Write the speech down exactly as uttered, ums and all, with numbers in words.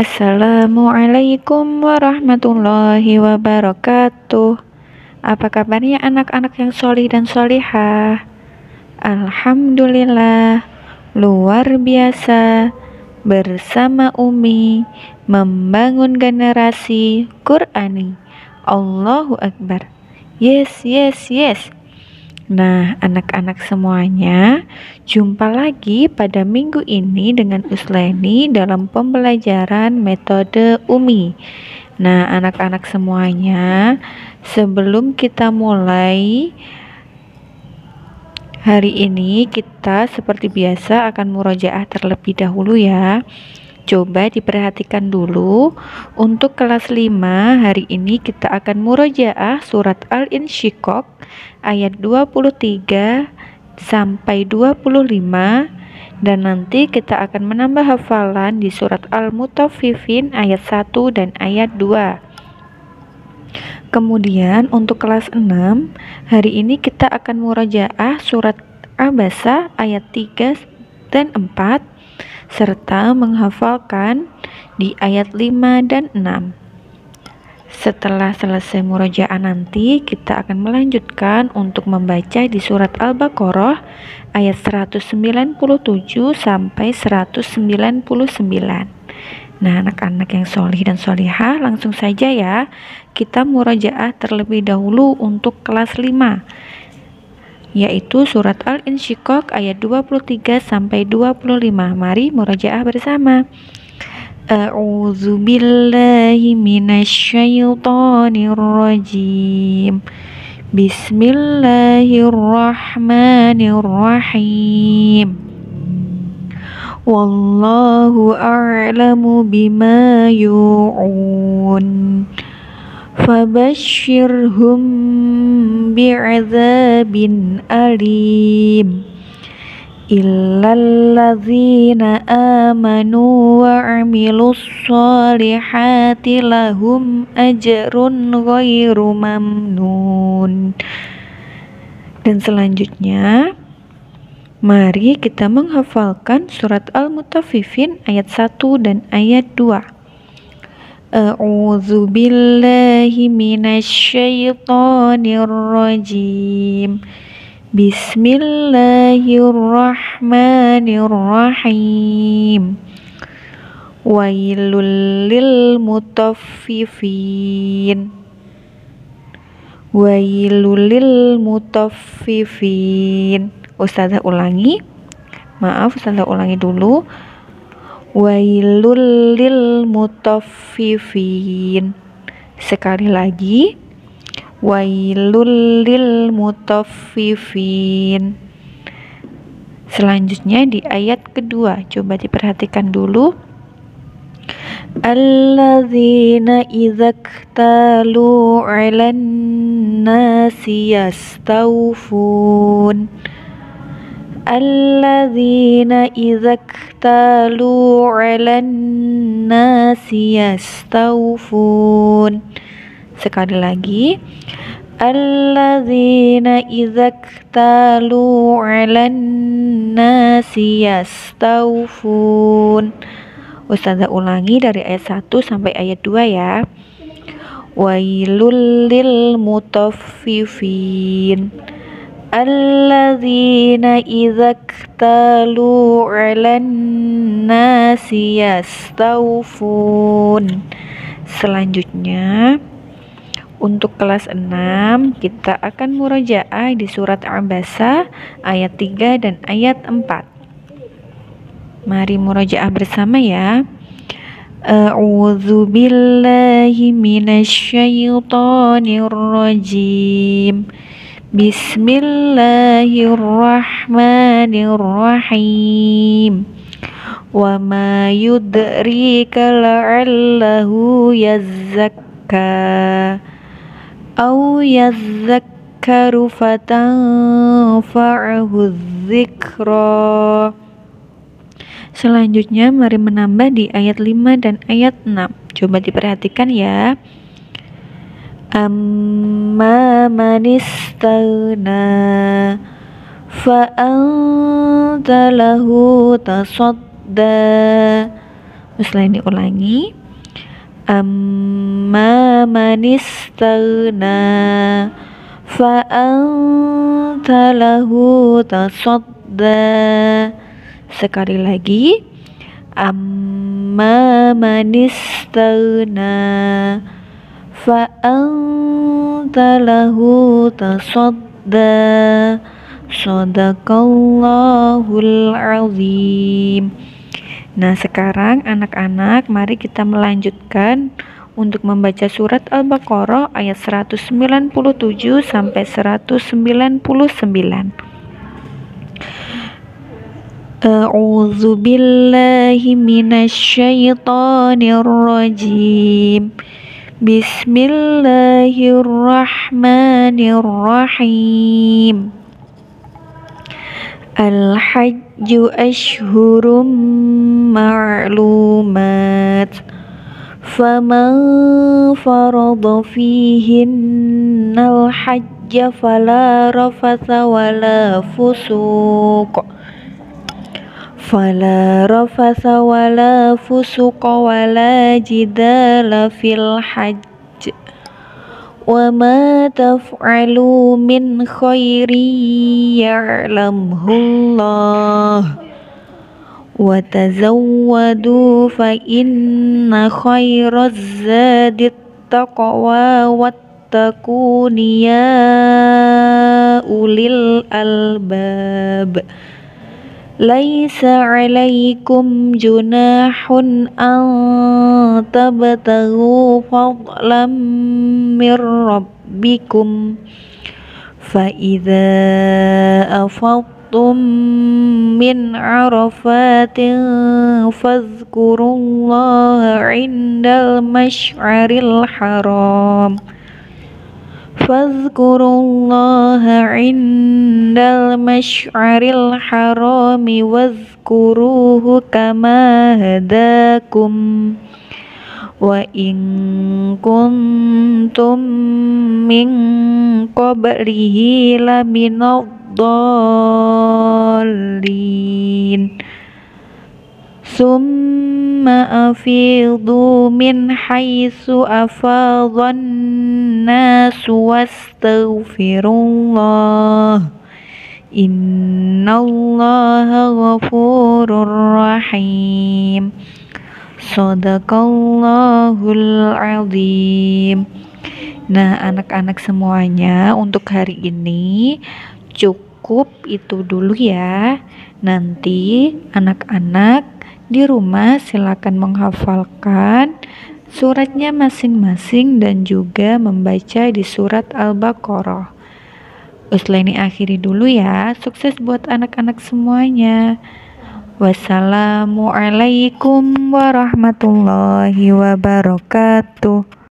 Assalamualaikum warahmatullahi wabarakatuh. Apa kabarnya anak-anak yang solih dan solihah? Alhamdulillah, luar biasa. Bersama Umi membangun generasi Qur'ani. Allahu Akbar. Yes, yes, yes. Nah, anak-anak semuanya, jumpa lagi pada minggu ini dengan Usleni dalam pembelajaran metode Umi. Nah, anak-anak semuanya, sebelum kita mulai hari ini, kita seperti biasa akan murojaah terlebih dahulu ya. Coba diperhatikan dulu. Untuk kelas lima hari ini kita akan murojaah surat Al-Insyiqaq ayat dua puluh tiga sampai dua puluh lima, dan nanti kita akan menambah hafalan di surat Al-Mutaffifin ayat satu dan ayat dua. Kemudian untuk kelas enam hari ini kita akan murojaah surat Abasa ayat tiga dan empat serta menghafalkan di ayat lima dan enam. Setelah selesai murojaah nanti kita akan melanjutkan untuk membaca di surat Al-Baqarah ayat seratus sembilan puluh tujuh sampai seratus sembilan puluh sembilan. Nah, anak-anak yang solih dan solihah, langsung saja ya kita murojaah terlebih dahulu untuk kelas lima, yaitu surat Al-Insyiqaq ayat dua puluh tiga sampai dua puluh lima. Mari murojaah bersama. A'udzu billahi minasyaitonir rajim. Bismillahirrahmanirrahim. Wallahu a'lamu bima yu'un. Fabashshirhum bi'adzabin alim illalladzina amanu wa 'amilus sholihati lahum ajrun ghairu mamnun. Dan selanjutnya mari kita menghafalkan surat Al-Mutaffifin ayat satu dan ayat dua. A'udzu billahi minasyaitonir rajim. Bismillahirrahmanirrahim. Wailul lil mutaffifin. Wailul lil mutaffifin. Ustazah ulangi. Maaf, Ustazah ulangi dulu. Wailul lil mutaffifin. Sekali lagi. Wailul lil mutaffifin. Selanjutnya di ayat kedua, coba diperhatikan dulu. Alladzina idzaktalu 'alan nasi yastawfun. Alladzina idzaktalu 'alan nasi yastawfun. Sekali lagi. Alladzina idzaktalu 'alan nasi yastawfun. Ustazah ulangi dari ayat satu sampai ayat dua ya. Wailul lil mutaffifin. Alladzina idzaktalu 'alan nasi yastawfun. Selanjutnya untuk kelas enam kita akan murojaah di surat Abasa ayat tiga dan ayat empat. Mari murojaah bersama ya. A'udzu billahi minasyaitonir rajim. Bismillahirrahmanirrahim. Wa ma yudrika la'allahu yazzakka aw yazzakkaru fatanfa'ahu dzikra. Selanjutnya mari menambah di ayat lima dan ayat enam. Coba diperhatikan ya. Amma man istaghna fa anta lahu tasadda Uslaini ulangi. Amma manistaghna fa anta lahu tasadda. Sekali lagi. Amma manistaghna fa anta lahu tasadda. Shadaqallahul azim. Nah, sekarang anak-anak mari kita melanjutkan untuk membaca surat Al-Baqarah ayat seratus sembilan puluh tujuh sampai seratus sembilan puluh sembilan. A'udzu billahi minasyaitonir rajim. Bismillahirrahmanirrahim. Al-hajju ashhurum ma'lumat. Faman farada fihinnal hajja fala rafatha wala fusuq fala rafatha wala fusuq wala jidala fil hajj. Wa ma taf'alu min khairin ya'lamhullah wa tazawwadu fa inna khairaz zadit taqwa wattaquni ya ulil albab. Laisa 'alaikum junahun an tabtaghu fadlan mir rabbikum fa idza afadtum min 'arafatin fadhkurullaha 'indal masy'aril haram Fadhkurullaha 'indal masy'aril harami wadhkuruhu kama hadakum wa in kuntum min qablihi laminadh-dhallin. Summa afidu min haitsu afadhan nasu wastaghfirullah. Innallaha ghafurur rahim. Shadaqallahul azim. Nah, anak-anak semuanya, untuk hari ini cukup itu dulu ya. Nanti anak-anak di rumah silakan menghafalkan suratnya masing-masing dan juga membaca di surat Al-Baqarah. Uslaini akhiri dulu ya. Sukses buat anak-anak semuanya. Wassalamualaikum warahmatullahi wabarakatuh.